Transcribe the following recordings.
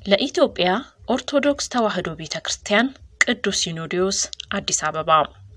ለኢትዮጵያ ኦርቶዶክስ ተዋህዶ ቤተክርስቲያን ቅዱስ ሲኖዶስ አዲስ አበባ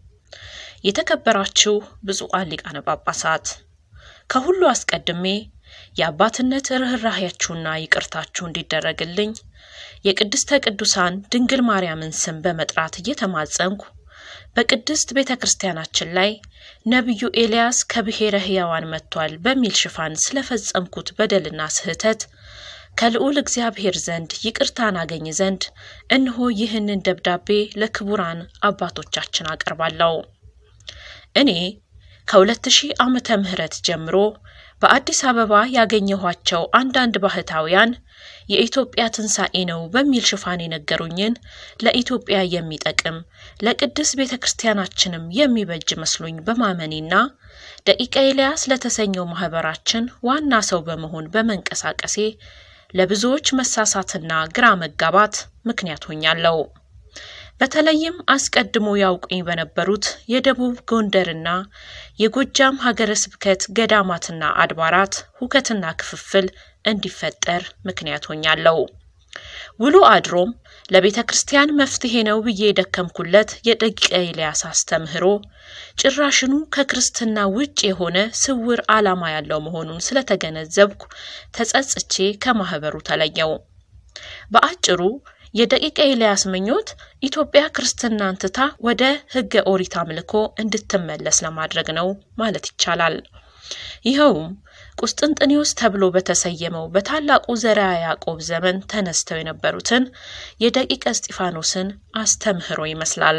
የተከበራችሁ ብፁዓን ሊቃነ ጳጳሳት ከሁሉ አስቀድሜ የአባትነት ርህራሄያችሁና ይቅርታችሁ እንዲደረግልኝ የቅድስተ ቅዱሳን ድንግል ማርያምን ስም በመጥራት እየተማጸንኩ በቅድስት ቤተክርስቲያናችን ላይ ነብዩ ኤልያስ ከብሄረ ህያዋን መጥቷል በሚል ሽፋን ስለፈጸምኩት በደልና ስህተት ከልዑል እግዚአብሔር ዘንድ ይቅርታን አገኝ ዘንድ እንሆ ይህንን ደብዳቤ ለክቡራን አባቶቻችን አቀርባለሁ። እኔ ከ2000 ዓመተ ምህረት ጀምሮ በአዲስ አበባ ያገኘኋቸው አንዳንድ ባህታውያን የኢትዮጵያ ትንሳኤ ነው በሚል ሽፋን የነገሩኝን ለኢትዮጵያ የሚጠቅም ለቅድስ ቤተክርስቲያናችንም የሚበጅ መስሎኝ በማመኔና ደቂቀ ኤልያስ ለተሰኘው ማህበራችን ዋና ሰው በመሆን በመንቀሳቀሴ ለብዙዎች መሳሳትና ግራ መጋባት ምክንያት ሆኛለሁ። በተለይም አስቀድሞ ያውቁኝ በነበሩት የደቡብ ጎንደርና የጎጃም ሀገረ ስብከት ገዳማትና አድባራት ሁከትና ክፍፍል እንዲፈጠር ምክንያት ሆኛለሁ። ውሎ አድሮም ለቤተክርስቲያን መፍትሄ ነው ብዬ ደከምኩለት የደቂቀ ኤልያስ አስተምህሮ ጭራሽኑ ከክርስትና ውጭ የሆነ ስውር ዓላማ ያለው መሆኑን ስለተገነዘብኩ ተጸጽቼ ከማህበሩ ተለየው። በአጭሩ የደቂቀ ኤልያስ ምኞት ኢትዮጵያ ክርስትናን ትታ ወደ ሕገ ኦሪት አምልኮ እንድትመለስ ለማድረግ ነው ማለት ይቻላል። ይኸውም ቁስጥንጥንዮስ ተብሎ በተሰየመው በታላቁ ዘርዓ ያዕቆብ ዘመን ተነስተው የነበሩትን የደቂቀ እስጢፋኖስን አስተምህሮ ይመስላል።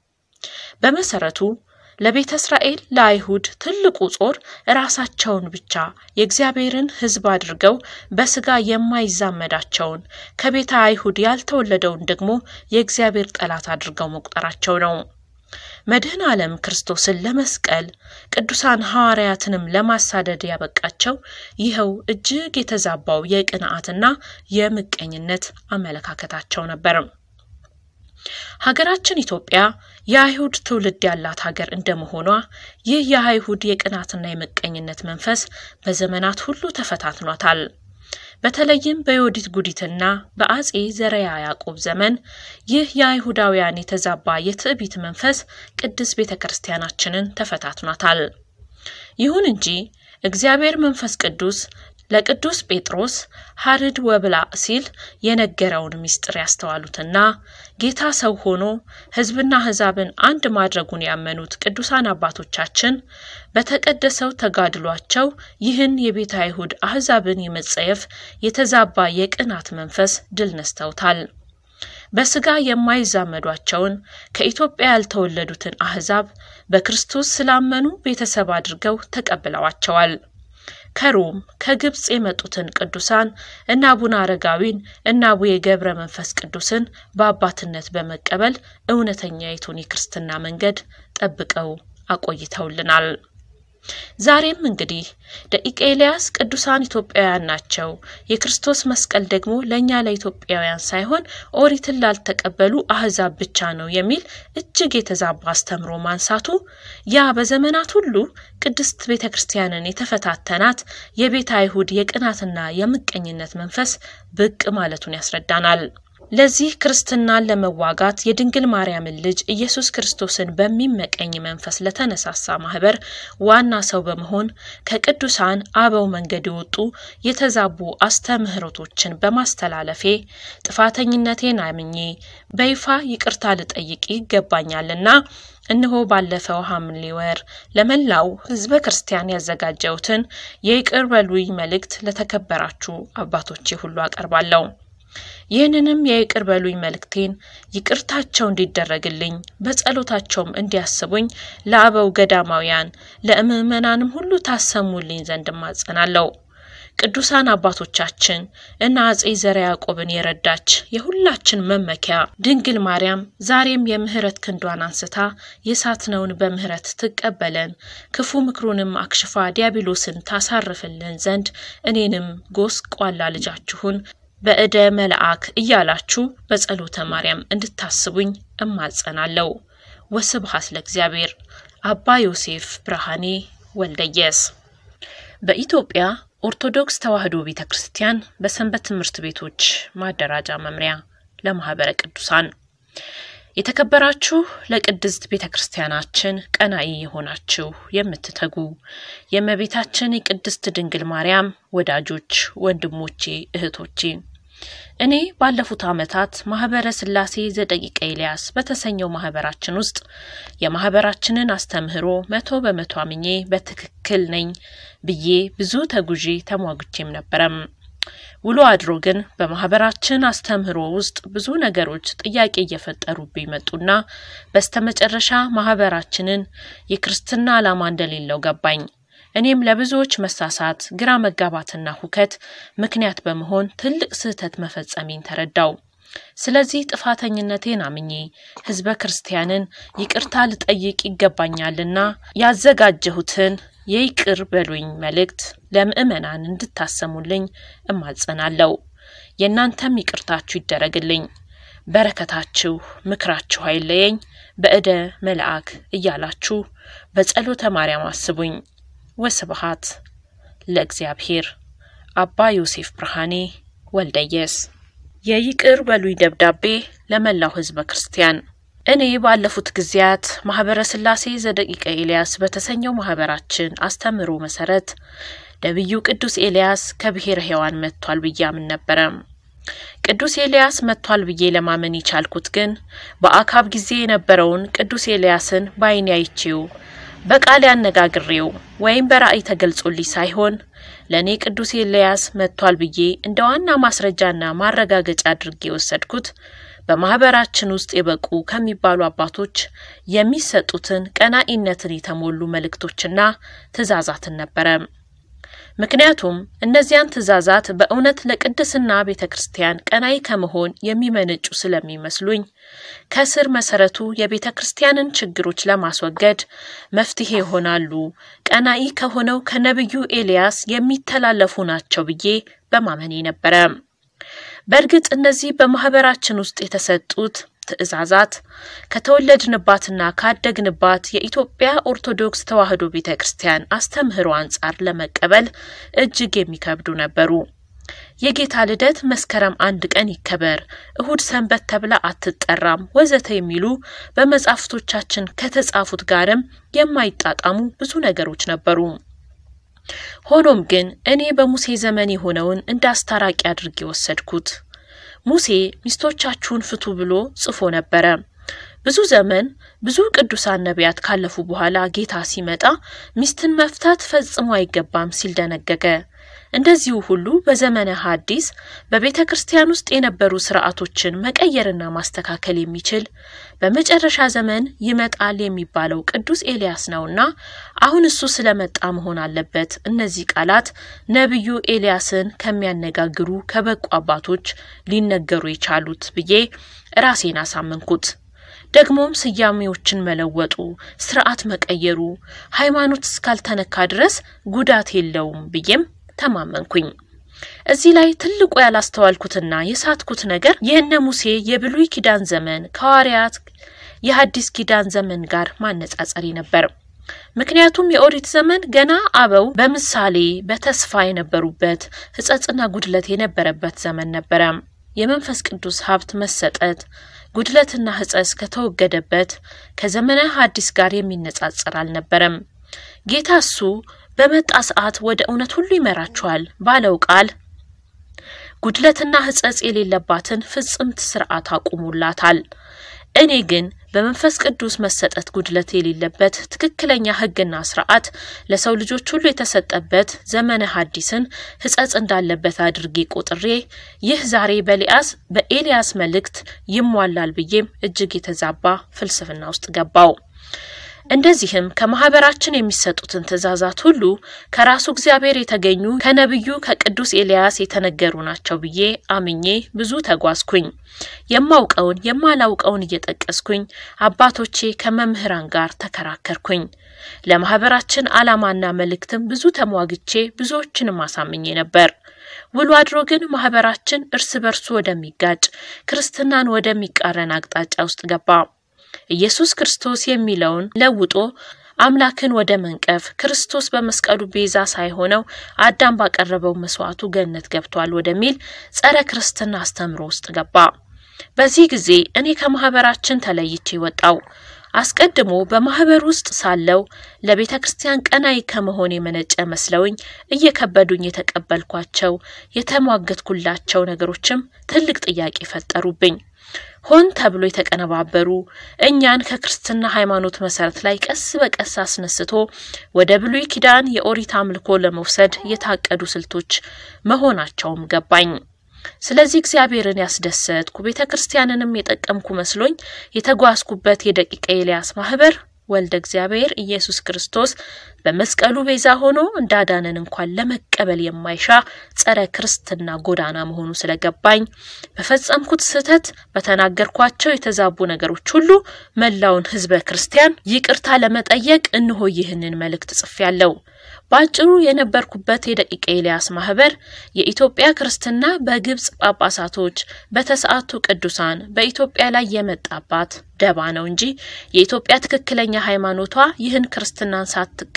በመሰረቱ ለቤተ እስራኤል ለአይሁድ ትልቁ ጾር ራሳቸውን ብቻ የእግዚአብሔርን ሕዝብ አድርገው በስጋ የማይዛመዳቸውን ከቤተ አይሁድ ያልተወለደውን ደግሞ የእግዚአብሔር ጠላት አድርገው መቁጠራቸው ነው። መድህን ዓለም ክርስቶስን ለመስቀል ቅዱሳን ሐዋርያትንም ለማሳደድ ያበቃቸው ይኸው እጅግ የተዛባው የቅንዓትና የምቀኝነት አመለካከታቸው ነበር። ሀገራችን ኢትዮጵያ የአይሁድ ትውልድ ያላት ሀገር እንደመሆኗ ይህ የአይሁድ የቅናትና የምቀኝነት መንፈስ በዘመናት ሁሉ ተፈታትኗታል። በተለይም በዮዲት ጉዲትና በአጼ ዘርዓ ያዕቆብ ዘመን ይህ የአይሁዳውያን የተዛባ የትዕቢት መንፈስ ቅዱስ ቤተክርስቲያናችንን ተፈታትኗታል። ይሁን እንጂ እግዚአብሔር መንፈስ ቅዱስ ለቅዱስ ጴጥሮስ ሐርድ ወብላ ሲል የነገረውን ምስጢር ያስተዋሉትና ጌታ ሰው ሆኖ ሕዝብና ሕዛብን አንድ ማድረጉን ያመኑት ቅዱሳን አባቶቻችን በተቀደሰው ተጋድሏቸው ይህን የቤተ አይሁድ አሕዛብን የመጸየፍ የተዛባ የቅናት መንፈስ ድል ነስተውታል። በስጋ የማይዛመዷቸውን ከኢትዮጵያ ያልተወለዱትን አሕዛብ በክርስቶስ ስላመኑ ቤተሰብ አድርገው ተቀብለዋቸዋል። ከሮም ከግብጽ የመጡትን ቅዱሳን እና አቡነ አረጋዊን እና አቡነ ገብረ መንፈስ ቅዱስን በአባትነት በመቀበል እውነተኛይቱን የክርስትና መንገድ ጠብቀው አቆይተውልናል። ዛሬም እንግዲህ ደቂቀ ኤልያስ ቅዱሳን ኢትዮጵያውያን ናቸው። የክርስቶስ መስቀል ደግሞ ለኛ ለኢትዮጵያውያን ሳይሆን ኦሪትን ላልተቀበሉ አሕዛብ ብቻ ነው የሚል እጅግ የተዛባ አስተምሮ ማንሳቱ ያ በዘመናት ሁሉ ቅድስት ቤተክርስቲያንን የተፈታተናት የቤተ አይሁድ የቅናትና የምቀኝነት መንፈስ ብቅ ማለቱን ያስረዳናል። ለዚህ ክርስትናን ለመዋጋት የድንግል ማርያምን ልጅ ኢየሱስ ክርስቶስን በሚመቀኝ መንፈስ ለተነሳሳ ማህበር ዋና ሰው በመሆን ከቅዱሳን አበው መንገድ የወጡ የተዛቡ አስተምህሮቶችን በማስተላለፌ ጥፋተኝነቴን አምኜ በይፋ ይቅርታ ልጠይቅ ይገባኛልና እነሆ ባለፈው ሐምሌ ወር ለመላው ሕዝበ ክርስቲያን ያዘጋጀውትን የይቅር በሉኝ መልእክት ለተከበራችሁ አባቶቼ ሁሉ አቀርባለሁ። ይህንንም የይቅር በሉኝ መልእክቴን ይቅርታቸው እንዲደረግልኝ በጸሎታቸውም እንዲያስቡኝ ለአበው ገዳማውያን ለምእመናንም ሁሉ ታሰሙልኝ ዘንድ ማጸናለሁ። ቅዱሳን አባቶቻችን እና አጼ ዘርዓ ያዕቆብን የረዳች የሁላችን መመኪያ ድንግል ማርያም ዛሬም የምህረት ክንዷን አንስታ የሳትነውን በምህረት ትቀበለን ክፉ ምክሩንም አክሽፋ ዲያብሎስን ታሳርፍልን ዘንድ እኔንም ጎስቋላ ልጃችሁን በእደ መልአክ እያላችሁ በጸሎተ ማርያም እንድታስቡኝ እማጸናለሁ። ወስብሐት ለእግዚአብሔር። አባ ዮሴፍ ብርሃኔ ወልደየስ በኢትዮጵያ ኦርቶዶክስ ተዋህዶ ቤተክርስቲያን በሰንበት ትምህርት ቤቶች ማደራጃ መምሪያ ለማህበረ ቅዱሳን የተከበራችሁ ለቅድስት ቤተክርስቲያናችን ቀናኢ የሆናችሁ የምትተጉ የእመቤታችን የቅድስት ድንግል ማርያም ወዳጆች ወንድሞቼ እህቶቼ እኔ ባለፉት ዓመታት ማህበረ ስላሴ ዘደቂቀ ኤልያስ በተሰኘው ማህበራችን ውስጥ የማህበራችንን አስተምህሮ 100% አምኜ በትክክል ነኝ ብዬ ብዙ ተጉጂ ተሟግቼም ነበርም ውሎ አድሮ ግን በማህበራችን አስተምህሮ ውስጥ ብዙ ነገሮች ጥያቄ እየፈጠሩብኝ መጡና በስተመጨረሻ ማህበራችንን የክርስትና ዓላማ እንደሌለው ገባኝ እኔም ለብዙዎች መሳሳት ግራ መጋባትና ሁከት ምክንያት በመሆን ትልቅ ስህተት መፈጸሜን ተረዳው ስለዚህ ጥፋተኝነቴን አምኜ ህዝበ ክርስቲያንን ይቅርታ ልጠይቅ ይገባኛልና ያዘጋጀሁትን የይቅር በሉኝ መልእክት ለምእመናን እንድታሰሙልኝ እማጸናለሁ የናንተም ይቅርታችሁ ይደረግልኝ በረከታችሁ ምክራችሁ አይለየኝ በእደ መልአክ እያላችሁ በጸሎተ ማርያም አስቡኝ ወስብሐት ለእግዚአብሔር አባ ዮሴፍ ብርሃኔ ወልደየስ የይቅር በሉኝ ደብዳቤ ለመላው ህዝበ ክርስቲያን እኔ ባለፉት ጊዜያት ማህበረ ስላሴ ዘደቂቀ ኤልያስ በተሰኘው ማህበራችን አስተምሮ መሰረት ነብዩ ቅዱስ ኤልያስ ከብሄረ ህያዋን መጥቷል ብያምን ነበር ቅዱስ ኤልያስ መጥቷል ብዬ ለማመን ይቻልኩት ግን በአካብ ጊዜ የነበረውን ቅዱስ ኤልያስን ባይኔ አይቼው በቃል ያነጋግሬው ወይም በራእይ ተገልጾልኝ ሳይሆን ለኔ ቅዱስ ኤልያስ መጥቷል ብዬ እንደዋና ማስረጃና ማረጋገጫ አድርጌ ወሰድኩት በማህበራችን ውስጥ የበቁ ከሚባሉ አባቶች የሚሰጡትን ቀናኢነትን የተሞሉ መልእክቶችና ትእዛዛትን ነበር ምክንያቱም እነዚያን ትእዛዛት በእውነት ለቅድስና ቤተክርስቲያን ቀናኢ ከመሆን የሚመነጩ ስለሚመስሉኝ ከስር መሰረቱ የቤተክርስቲያንን ችግሮች ለማስወገድ መፍትሄ ይሆናሉ ቀናኢ ከሆነው ከነብዩ ኤልያስ የሚተላለፉ ናቸው ብዬ በማመኔ ነበር በርግጥ እነዚህ በማህበራችን ውስጥ የተሰጡት ትእዛዛት ከተወለድንባትና ካደግንባት የኢትዮጵያ ኦርቶዶክስ ተዋህዶ ቤተክርስቲያን አስተምህሮ አንጻር ለመቀበል እጅግ የሚከብዱ ነበሩ የጌታ ልደት መስከረም 1 ቀን ይከበር እሁድ ሰንበት ተብላ አትጠራም ወዘተ የሚሉ በመጻፍቶቻችን ከተጻፉት ጋርም የማይጣጣሙ ብዙ ነገሮች ነበሩ ሆኖም ግን እኔ በሙሴ ዘመን የሆነውን እንዳስታራቂ አድርጌ ወሰድኩት ሙሴ ሚስቶቻችሁን ፍቱ ብሎ ጽፎ ነበር ብዙ ዘመን ብዙ ቅዱሳን ነቢያት ካለፉ በኋላ ጌታ ሲመጣ ሚስትን መፍታት ፈጽሞ አይገባም ሲል ደነገገ እንደዚሁ ሁሉ በዘመነ ሐዲስ በቤተክርስቲያን ውስጥ የነበሩ ሥርዓቶችን መቀየርና ማስተካከል የሚችል በመጨረሻ ዘመን ይመጣል የሚባለው ቅዱስ ኤልያስ ነውና አሁን እሱ ስለመጣ መሆን አለበት እነዚህ ቃላት ነብዩ ኤልያስን ከሚያነጋግሩ ከበቁ አባቶች ሊነገሩ ይቻሉት ብዬ ራሴን አሳመንኩት ደግሞም ስያሜዎችን መለወጡ ሥርዓት መቀየሩ ሃይማኖት እስካልተነካ ድረስ ጉዳት የለውም ብዬም ተማመንኩኝ እዚህ ላይ ትልቁ ያላስተዋልኩትና የሳትኩት ነገር የነ ሙሴ የብሉይ ኪዳን ዘመን ከሐዋርያት የሐዲስ ኪዳን ዘመን ጋር ማነጻጸሪ ነበር ምክንያቱም የኦሪት ዘመን ገና አበው በምሳሌ በተስፋ የነበሩበት ሕጸጽና ጉድለት የነበረበት ዘመን ነበር የመንፈስ ቅዱስ ሀብት መሰጠት ጉድለትና ሕጸጽ ከተወገደበት ከዘመነ ሐዲስ ጋር የሚነጻጸር አልነበረም ጌታ እሱ በመጣ ሰዓት ወደ እውነት ሁሉ ይመራቸዋል ባለው ቃል ጉድለትና ሕጸጽ የሌለባትን ፍጽምት ሥርዓት አቁሙላታል እኔ ግን በመንፈስ ቅዱስ መሰጠት ጉድለት የሌለበት ትክክለኛ ሕግና ሥርዓት ለሰው ልጆች ሁሉ የተሰጠበት ዘመነ ሐዲስን ሕጸጽ እንዳለበት አድርጌ ቆጥሬ ይህ ዛሬ በኤልያስ መልእክት ይሟላል ብዬም እጅግ የተዛባ ፍልስፍና ውስጥ ገባው እንደዚህም ከማህበራችን የሚሰጡትን ትእዛዛት ሁሉ ከራሱ እግዚአብሔር የተገኙ ከነብዩ ከቅዱስ ኤልያስ የተነገሩ ናቸው ብዬ አምኜ ብዙ ተጓዝኩኝ የማውቀውን የማላውቀውን እየጠቀስኩኝ አባቶቼ ከመምህራን ጋር ተከራከርኩኝ ለማህበራችን ዓላማና መልእክትም ብዙ ተሟግቼ ብዙዎችንም አሳምኜ ነበር ውሎ አድሮ ግን ማህበራችን እርስ በርሱ ወደሚጋጭ ክርስትናን ወደሚቃረን አቅጣጫ ውስጥ ገባ ኢየሱስ ክርስቶስ የሚለውን ለውጦ አምላክን ወደ መንቀፍ ክርስቶስ በመስቀሉ ቤዛ ሳይሆነው አዳም ባቀረበው መስዋዕቱ ገነት ገብቷል ወደሚል ጸረ ክርስትና አስተምሮ ውስጥ ገባ። በዚህ ጊዜ እኔ ከማህበራችን ተለይቼ ወጣው። አስቀድሞ በማህበር ውስጥ ሳለው ለቤተክርስቲያን ቀናይ ከመሆን የመነጨ መስለውኝ እየከበዱኝ የተቀበልኳቸው የተሟገትኩላቸው ነገሮችም ትልቅ ጥያቄ ፈጠሩብኝ። ሆን ተብሎ የተቀነባበሩ እኛን ከክርስትና ሃይማኖት መሰረት ላይ ቀስ በቀስ አስነስቶ ወደ ብሉይ ኪዳን የኦሪት አምልኮ ለመውሰድ የታቀዱ ስልቶች መሆናቸውም ገባኝ። ስለዚህ እግዚአብሔርን ያስደሰትኩ ቤተክርስቲያንንም የጠቀምኩ መስሎኝ የተጓዝኩበት የደቂቀ ኤልያስ ማህበር ወልደ እግዚአብሔር ኢየሱስ ክርስቶስ በመስቀሉ ቤዛ ሆኖ እንዳዳነን እንኳን ለመቀበል የማይሻ ጸረ ክርስትና ጎዳና መሆኑ ስለገባኝ በፈጸምኩት ስህተት በተናገርኳቸው የተዛቡ ነገሮች ሁሉ መላውን ህዝበ ክርስቲያን ይቅርታ ለመጠየቅ እንሆ ይህንን መልእክት ጽፌያለሁ። ባጭሩ የነበርኩበት የደቂቀ ኤልያስ ማህበር የኢትዮጵያ ክርስትና በግብጽ ጳጳሳቶች በተሰዓቱ ቅዱሳን በኢትዮጵያ ላይ የመጣባት ደባ ነው እንጂ የኢትዮጵያ ትክክለኛ ሃይማኖቷ ይህን ክርስትናን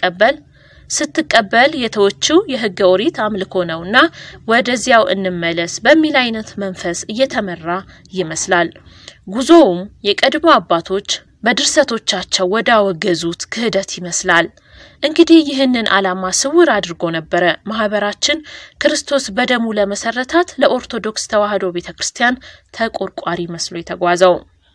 ስትቀበል የተወችው የሕገ ኦሪት አምልኮ ነውና ወደዚያው እንመለስ በሚል አይነት መንፈስ እየተመራ ይመስላል። ጉዞውም የቀድሞ አባቶች በድርሰቶቻቸው ወዳወገዙት ክህደት ይመስላል። እንግዲህ ይህንን ዓላማ ስውር አድርጎ ነበር ማህበራችን ክርስቶስ በደሙ ለመሰረታት ለኦርቶዶክስ ተዋህዶ ቤተክርስቲያን ተቆርቋሪ መስሎ የተጓዘው።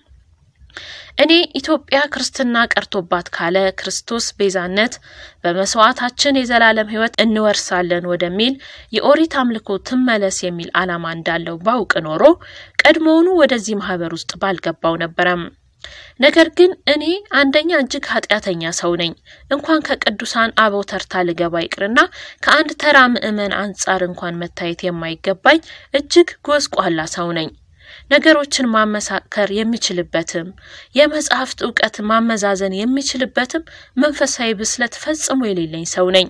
እኔ ኢትዮጵያ ክርስትና ቀርቶባት ካለ ክርስቶስ ቤዛነት በመስዋዕታችን የዘላለም ሕይወት እንወርሳለን ወደሚል የኦሪት አምልኮ ትመለስ የሚል ዓላማ እንዳለው ባውቅ ኖሮ ቀድሞውኑ ወደዚህ ማህበር ውስጥ ባልገባው ነበርም። ነገር ግን እኔ አንደኛ እጅግ ኃጢያተኛ ሰው ነኝ። እንኳን ከቅዱሳን አበው ተርታ ልገባ ይቅርና ከአንድ ተራ ምእመን አንጻር እንኳን መታየት የማይገባኝ እጅግ ጎስቋላ ሰው ነኝ። ነገሮችን ማመሳከር የሚችልበትም የመጽሐፍት ዕውቀት ማመዛዘን የሚችልበትም መንፈሳዊ ብስለት ፈጽሞ የሌለኝ ሰው ነኝ።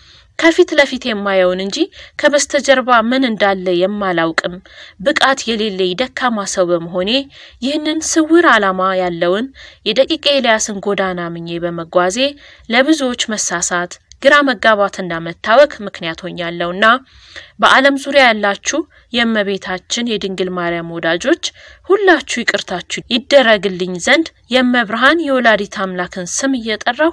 ከፊት ለፊት የማየውን እንጂ ከበስተጀርባ ምን እንዳለ የማላውቅም ብቃት የሌለኝ ደካማ ሰው በመሆኔ ይህንን ስውር ዓላማ ያለውን የደቂቀ ኤልያስን ጎዳና ምኜ በመጓዜ ለብዙዎች መሳሳት ግራ መጋባትና መታወክ ምክንያት ሆኛለሁና በዓለም ዙሪያ ያላችሁ የእመቤታችን የድንግል ማርያም ወዳጆች ሁላችሁ ይቅርታችሁ ይደረግልኝ ዘንድ የእመብርሃን የወላዲት አምላክን ስም እየጠራሁ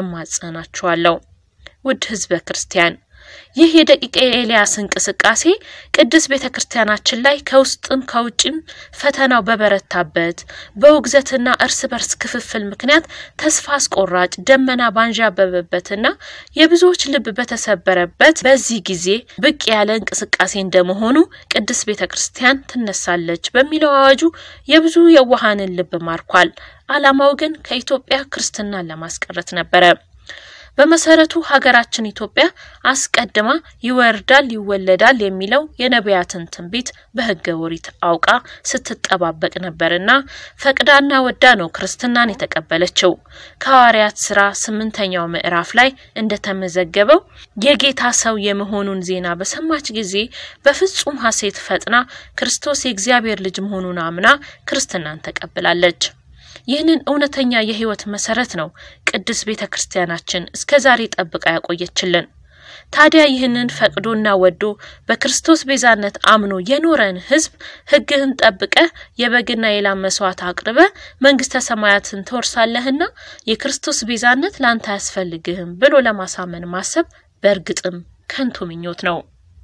እማጸናችኋለሁ። ውድ ህዝበ ክርስቲያን ይህ የደቂቀ ኤልያስ እንቅስቃሴ ቅዱስ ቤተክርስቲያናችን ላይ ከውስጥም ከውጭም ፈተናው በበረታበት በውግዘትና እርስ በርስ ክፍፍል ምክንያት ተስፋ አስቆራጭ ደመና ባንዣበበበትና የብዙዎች ልብ በተሰበረበት በዚህ ጊዜ ብቅ ያለ እንቅስቃሴ እንደመሆኑ ቅዱስ ቤተክርስቲያን ትነሳለች በሚለው አዋጁ የብዙ የዋሃንን ልብ ማርኳል። ዓላማው ግን ከኢትዮጵያ ክርስትናን ለማስቀረት ነበር። በመሰረቱ ሀገራችን ኢትዮጵያ አስቀድማ ይወርዳል ይወለዳል የሚለው የነቢያትን ትንቢት በሕገ ኦሪት አውቃ ስትጠባበቅ ነበርና ፈቅዳና ወዳ ነው ክርስትናን የተቀበለችው። ከሐዋርያት ሥራ 8ኛው ምዕራፍ ላይ እንደተመዘገበው የጌታ ሰው የመሆኑን ዜና በሰማች ጊዜ በፍጹም ሐሴት ፈጥና ክርስቶስ የእግዚአብሔር ልጅ መሆኑን አምና ክርስትናን ተቀበላለች። ይህንን እውነተኛ የህይወት መሰረት ነው ቅዱስ ቤተክርስቲያናችን እስከዛሬ ጠብቃ ያቆየችልን። ታዲያ ይህንን ፈቅዶና ወዶ በክርስቶስ ቤዛነት አምኖ የኖረን ህዝብ ሕግህን ጠብቀ የበግና የላም መስዋዕት አቅርበ መንግስተ ሰማያትን ተወርሳለህና የክርስቶስ ቤዛነት ላንተ ያስፈልግህም ብሎ ለማሳመን ማሰብ በእርግጥም ከንቱ ምኞት ነው።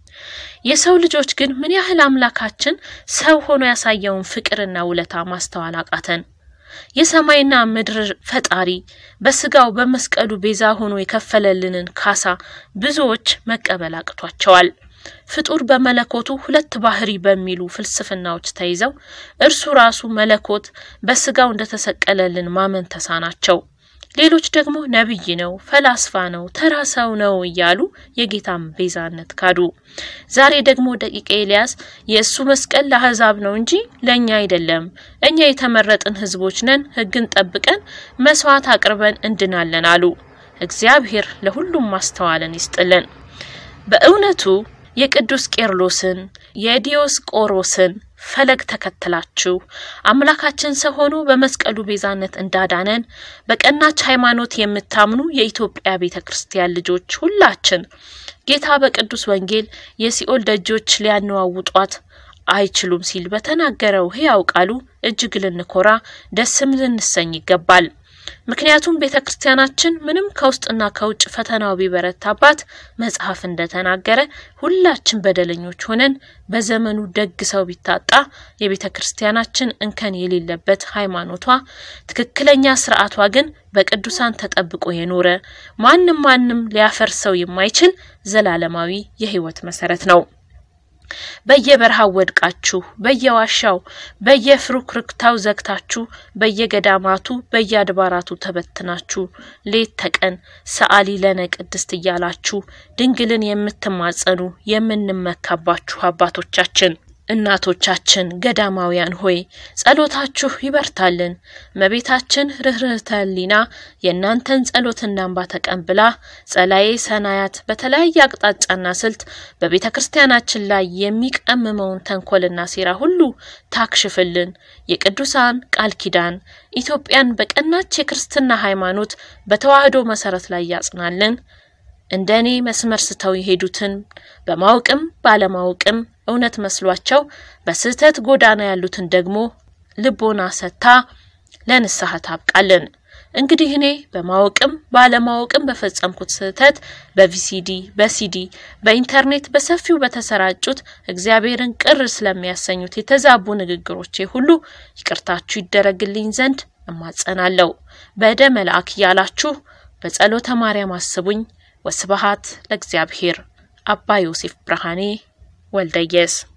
የሰው ልጆች ግን ምን ያህል አምላካችን ሰው ሆኖ ያሳየውን ፍቅርና ውለታ ማስተዋል አቃተን። የሰማይና ምድር ፈጣሪ በስጋው በመስቀሉ ቤዛ ሆኖ የከፈለልንን ካሳ ብዙዎች መቀበል አቅቷቸዋል። ፍጡር በመለኮቱ ሁለት ባህሪ በሚሉ ፍልስፍናዎች ተይዘው እርሱ ራሱ መለኮት በስጋው እንደተሰቀለልን ማመን ተሳናቸው። ሌሎች ደግሞ ነብይ ነው፣ ፈላስፋ ነው፣ ተራሰው ነው እያሉ የጌታን ቤዛነት ካዱ። ዛሬ ደግሞ ደቂቀ ኤልያስ የእሱ መስቀል ለአሕዛብ ነው እንጂ ለኛ አይደለም፣ እኛ የተመረጥን ህዝቦች ነን፣ ሕግን ጠብቀን መስዋዕት አቅርበን እንድናለን አሉ። እግዚአብሔር ለሁሉም ማስተዋልን ይስጥልን። በእውነቱ የቅዱስ ቄርሎስን የዲዮስቆሮስን ፈለግ ተከትላችሁ አምላካችን ሰው ሆኖ በመስቀሉ ቤዛነት እንዳዳነን በቀናች ሃይማኖት የምታምኑ የኢትዮጵያ ቤተክርስቲያን ልጆች ሁላችን ጌታ በቅዱስ ወንጌል የሲኦል ደጆች ሊያነዋውጧት አይችሉም ሲል በተናገረው ሕያው ቃሉ እጅግ ልንኮራ ደስም ልንሰኝ ይገባል። ምክንያቱም ቤተክርስቲያናችን ምንም ከውስጥና ከውጭ ፈተናው ቢበረታባት መጽሐፍ እንደተናገረ ሁላችን በደለኞች ሆነን በዘመኑ ደግ ሰው ቢታጣ የቤተክርስቲያናችን እንከን የሌለበት ሃይማኖቷ ትክክለኛ ሥርዓቷ ግን በቅዱሳን ተጠብቆ የኖረ ማንንም ሊያፈርሰው የማይችል ዘላለማዊ የሕይወት መሰረት ነው። በየበረሃው ወድቃችሁ በየዋሻው በየፍሩክርክታው ዘግታችሁ በየገዳማቱ በየአድባራቱ ተበትናችሁ ሌት ተቀን ሰዓሊ ለነ ቅድስት እያላችሁ ድንግልን የምትማጸኑ የምንመካባችሁ አባቶቻችን እናቶቻችን ገዳማውያን ሆይ ጸሎታችሁ ይበርታልን። መቤታችን ርህርህተ ሕሊና የእናንተን ጸሎትና እንባ ተቀብላ ጸላዬ ሰናያት በተለያየ አቅጣጫና ስልት በቤተክርስቲያናችን ላይ የሚቀመመውን ተንኮልና ሴራ ሁሉ ታክሽፍልን። የቅዱሳን ቃል ኪዳን ኢትዮጵያን በቀናች የክርስትና ሃይማኖት በተዋህዶ መሰረት ላይ ያጽናልን። እንደኔ መስመር ስተው ይሄዱትን በማውቅም ባለማውቅም እውነት መስሏቸው በስህተት ጎዳና ያሉትን ደግሞ ልቦና ሰታ ለንስሐ ታብቃለን። እንግዲህ እኔ በማውቅም ባለማውቅም በፈጸምኩት ስህተት በቪሲዲ በሲዲ በኢንተርኔት በሰፊው በተሰራጩት እግዚአብሔርን ቅር ስለሚያሰኙት የተዛቡ ንግግሮቼ ሁሉ ይቅርታችሁ ይደረግልኝ ዘንድ እማጸናለሁ። በደ መልአክ ያላችሁ በጸሎተ ማርያም አስቡኝ። ወስብሐት ለእግዚአብሔር። አባ ዮሴፍ ብርሃኔ ወልደየስ